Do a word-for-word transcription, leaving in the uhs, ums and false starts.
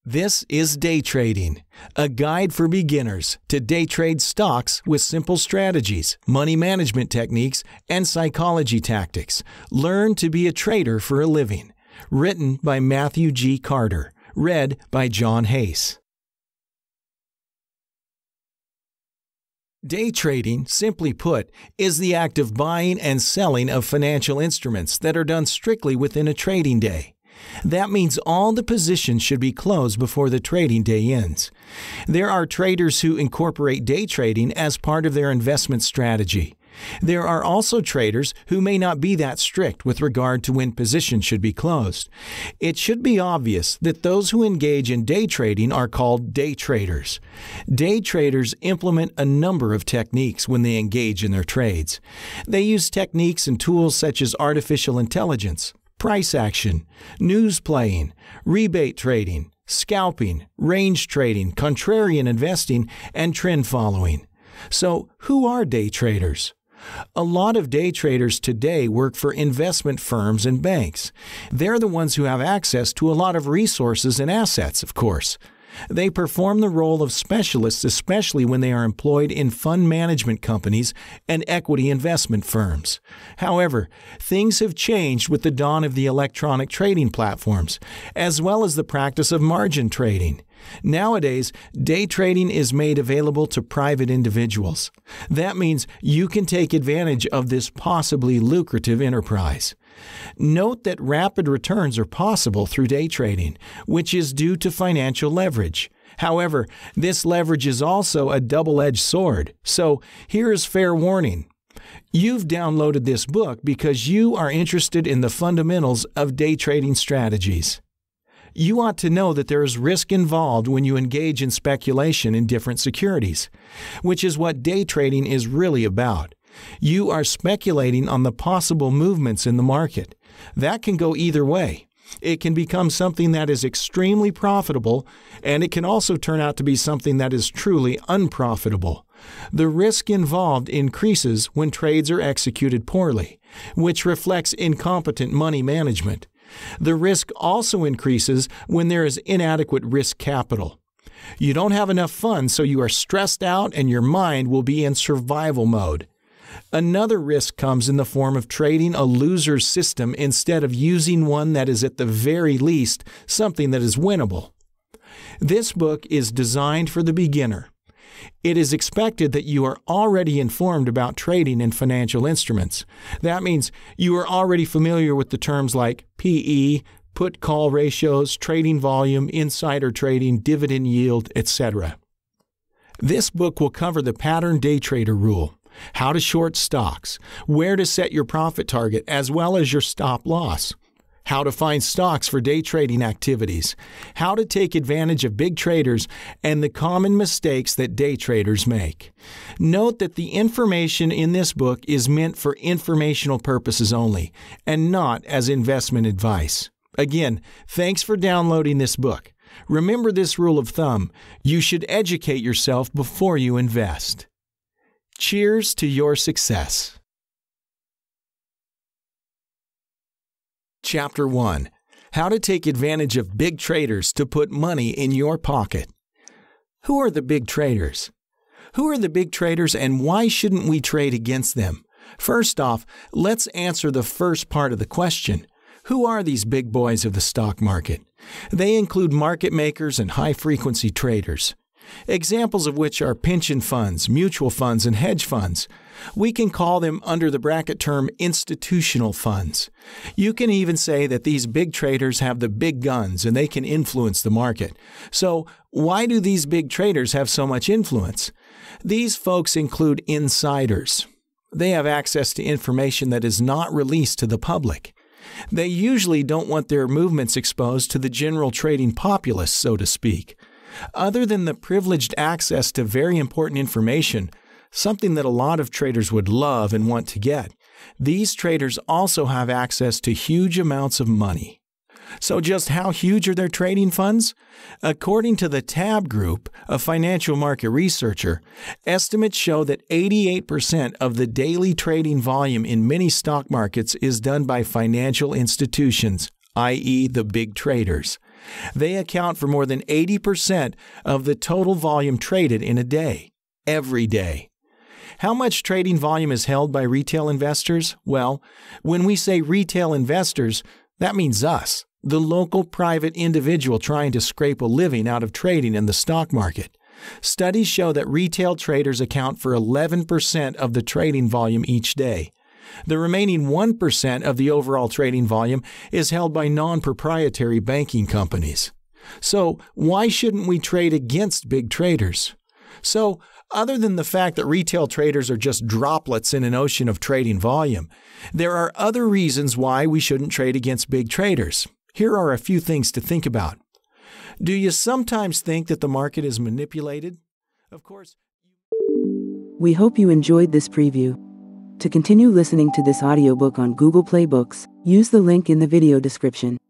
This is Day Trading, a guide for beginners to day trade stocks with simple strategies, money management techniques, and psychology tactics. Learn to be a trader for a living. Written by Matthew G. Carter. Read by John Hayes. Day trading, simply put, is the act of buying and selling of financial instruments that are done strictly within a trading day. That means all the positions should be closed before the trading day ends. There are traders who incorporate day trading as part of their investment strategy. There are also traders who may not be that strict with regard to when positions should be closed. It should be obvious that those who engage in day trading are called day traders. Day traders implement a number of techniques when they engage in their trades. They use techniques and tools such as artificial intelligence, price action, news playing, rebate trading, scalping, range trading, contrarian investing, and trend following. So, who are day traders? A lot of day traders today work for investment firms and banks. They're the ones who have access to a lot of resources and assets, of course. They perform the role of specialists, especially when they are employed in fund management companies and equity investment firms. However, things have changed with the dawn of the electronic trading platforms, as well as the practice of margin trading. Nowadays, day trading is made available to private individuals. That means you can take advantage of this possibly lucrative enterprise. Note that rapid returns are possible through day trading, which is due to financial leverage. However, this leverage is also a double-edged sword, so here is fair warning. You've downloaded this book because you are interested in the fundamentals of day trading strategies. You ought to know that there is risk involved when you engage in speculation in different securities, which is what day trading is really about. You are speculating on the possible movements in the market. That can go either way. It can become something that is extremely profitable, and it can also turn out to be something that is truly unprofitable. The risk involved increases when trades are executed poorly, which reflects incompetent money management. The risk also increases when there is inadequate risk capital. You don't have enough funds, so you are stressed out and your mind will be in survival mode. Another risk comes in the form of trading a loser's system instead of using one that is at the very least something that is winnable. This book is designed for the beginner. It is expected that you are already informed about trading in financial instruments. That means you are already familiar with the terms like P E, put-call ratios, trading volume, insider trading, dividend yield, et cetera. This book will cover the pattern day trader rule, how to short stocks, where to set your profit target as well as your stop loss, how to find stocks for day trading activities, how to take advantage of big traders, and the common mistakes that day traders make. Note that the information in this book is meant for informational purposes only, and not as investment advice. Again, thanks for downloading this book. Remember this rule of thumb: you should educate yourself before you invest. Cheers to your success. Chapter one. How to take advantage of big traders to put money in your pocket. Who are the big traders? Who are the big traders and why shouldn't we trade against them? First off, let's answer the first part of the question. Who are these big boys of the stock market? They include market makers and high-frequency traders, examples of which are pension funds, mutual funds, and hedge funds. We can call them under the bracket term institutional funds. You can even say that these big traders have the big guns and they can influence the market. So why do these big traders have so much influence? These folks include insiders. They have access to information that is not released to the public. They usually don't want their movements exposed to the general trading populace, so to speak. Other than the privileged access to very important information, something that a lot of traders would love and want to get, these traders also have access to huge amounts of money. So just how huge are their trading funds? According to the Tab Group, a financial market researcher, estimates show that eighty-eight percent of the daily trading volume in many stock markets is done by financial institutions, that is the big traders. They account for more than eighty percent of the total volume traded in a day, every day. How much trading volume is held by retail investors? Well, when we say retail investors, that means us, the local private individual trying to scrape a living out of trading in the stock market. Studies show that retail traders account for eleven percent of the trading volume each day. The remaining one percent of the overall trading volume is held by non-proprietary banking companies. So, why shouldn't we trade against big traders? So, other than the fact that retail traders are just droplets in an ocean of trading volume, there are other reasons why we shouldn't trade against big traders. Here are a few things to think about. Do you sometimes think that the market is manipulated? Of course. We hope you enjoyed this preview. To continue listening to this audiobook on Google Play Books, use the link in the video description.